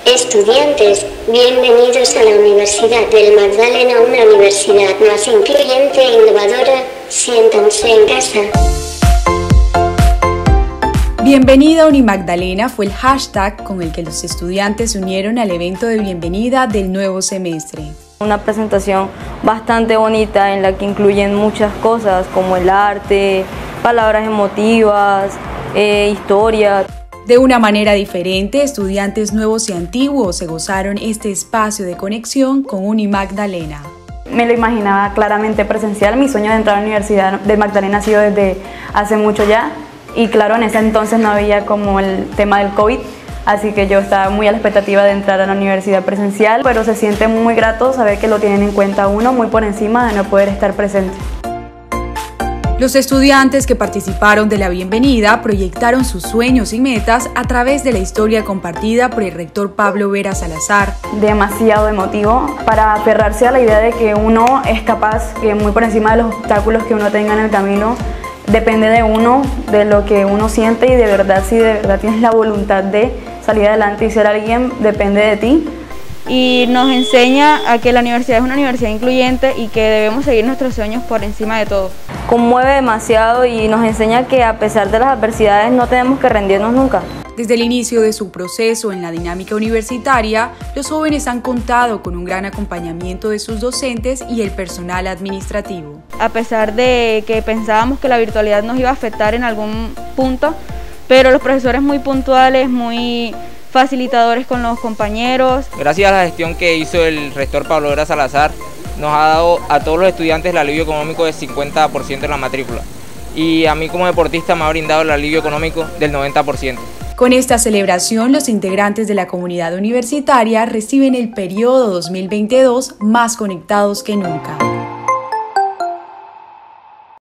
Estudiantes, bienvenidos a la Universidad del Magdalena, una universidad más incluyente e innovadora. Siéntanse en casa. Bienvenida a Unimagdalena fue el hashtag con el que los estudiantes se unieron al evento de bienvenida del nuevo semestre. Una presentación bastante bonita en la que incluyen muchas cosas como el arte, palabras emotivas, historia. De una manera diferente, estudiantes nuevos y antiguos se gozaron este espacio de conexión con Unimagdalena. Me lo imaginaba claramente presencial. Mi sueño de entrar a la Universidad de Magdalena ha sido desde hace mucho ya. Y claro, en ese entonces no había como el tema del COVID, así que yo estaba muy a la expectativa de entrar a la universidad presencial, pero se siente muy grato saber que lo tienen en cuenta uno, muy por encima de no poder estar presente. Los estudiantes que participaron de la bienvenida proyectaron sus sueños y metas a través de la historia compartida por el rector Pablo Vera Salazar. Demasiado emotivo para aferrarse a la idea de que uno es capaz, que muy por encima de los obstáculos que uno tenga en el camino, depende de uno, de lo que uno siente y de verdad, si de verdad tienes la voluntad de salir adelante y ser alguien, depende de ti. Y nos enseña a que la universidad es una universidad incluyente y que debemos seguir nuestros sueños por encima de todo. Conmueve demasiado y nos enseña que a pesar de las adversidades no tenemos que rendirnos nunca. Desde el inicio de su proceso en la dinámica universitaria, los jóvenes han contado con un gran acompañamiento de sus docentes y el personal administrativo. A pesar de que pensábamos que la virtualidad nos iba a afectar en algún punto, pero los profesores muy puntuales, muy facilitadores con los compañeros. Gracias a la gestión que hizo el rector Pablo Vera Salazar, nos ha dado a todos los estudiantes el alivio económico del 50% en la matrícula. Y a mí como deportista me ha brindado el alivio económico del 90%. Con esta celebración, los integrantes de la comunidad universitaria reciben el periodo 2022 más conectados que nunca.